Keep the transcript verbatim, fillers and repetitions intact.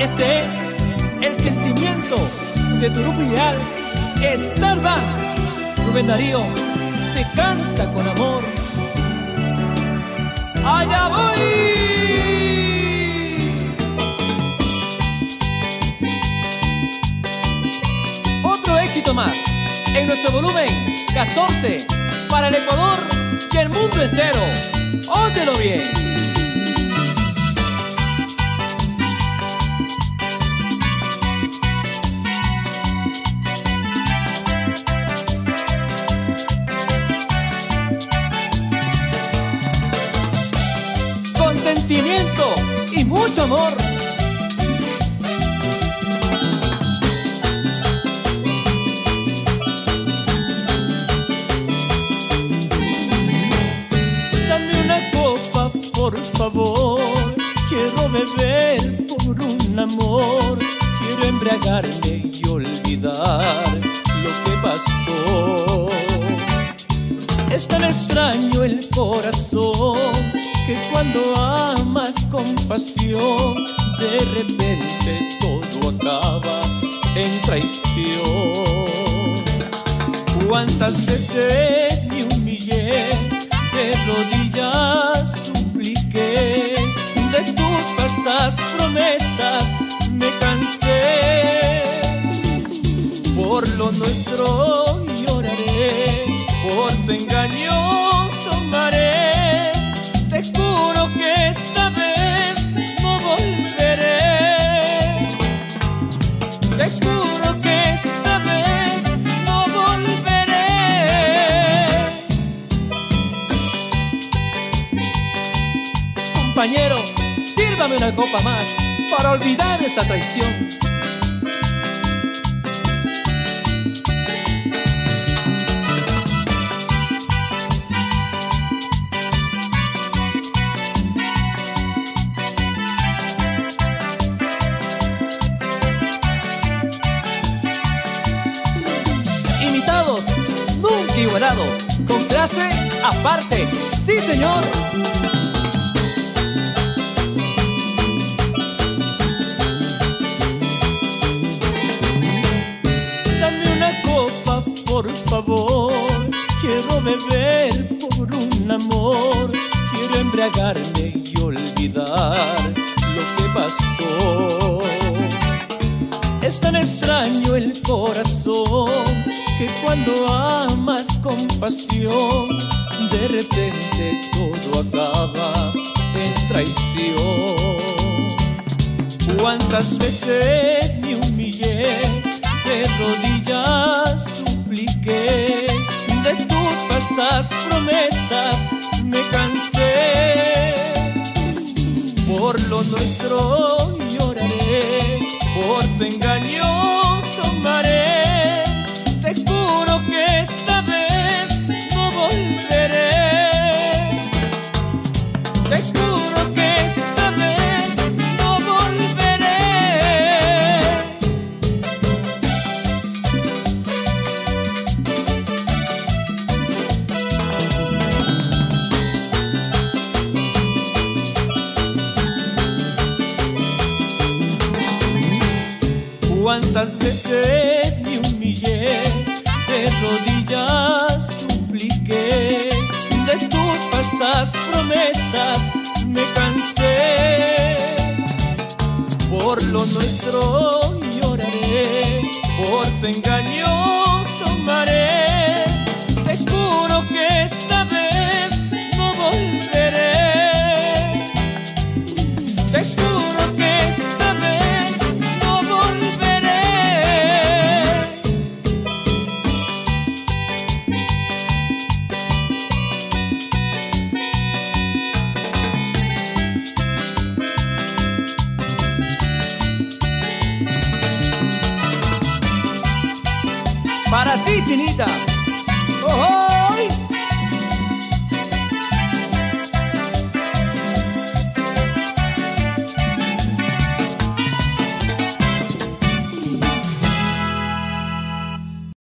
Este es el sentimiento de tu grupo ideal, Star Band. Rubén Darío te canta con amor. ¡Allá voy! Otro éxito más en nuestro volumen catorce para el Ecuador y el mundo entero. Óyelo bien. Con sentimiento y mucho amor. Por favor, quiero beber por un amor, quiero embriagarme y olvidar lo que pasó. Es tan extraño el corazón que cuando amas con pasión, de repente todo acaba en traición. ¿Cuántas veces me humillé, de rodillas supliqué, de tus falsas promesas me cansé? Por lo nuestro lloraré, por tu engaño tomaré, te juro que esta vez no volveré, te juro que esta vez no volveré. Compañero, sírvame una copa más para olvidar esta traición. Imitados, nunca igualados, con clase aparte, sí señor. Por favor, quiero beber por un amor, quiero embriagarme y olvidar lo que pasó. Es tan extraño el corazón que cuando amas con pasión, de repente todo acaba en traición. ¿Cuántas veces me humillé, de rodillas supliqué, de tus falsas promesas me cansé? Por lo nuestro lloraré, por tu engaño tomaré, te juro que esta vez no volveré, te juro que esta vez no volveré. ¿Cuántas veces me humillé, de rodillas supliqué, de tus falsas promesas me cansé? Por lo nuestro lloraré, por tu engaño tomaré, te juro que esta vez no volveré, te juro que esta vez no volveré. Para ti, Chinita. ¡Oh!